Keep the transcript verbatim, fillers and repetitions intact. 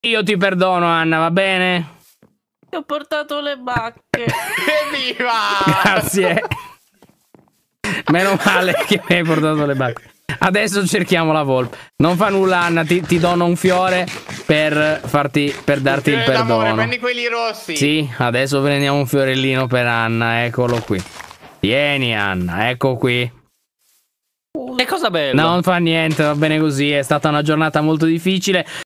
Io ti perdono, Anna, va bene? Ti ho portato le bacche. Evviva! Grazie. Meno male che mi hai portato le bacche. Adesso cerchiamo la volpe. Non fa nulla, Anna, ti, ti dono un fiore per farti per darti il perdono. Prendi quelli rossi. Sì, adesso prendiamo un fiorellino per Anna, eccolo qui. Tieni, Anna, ecco qui. Che cosa bella. No, non fa niente, va bene così, è stata una giornata molto difficile.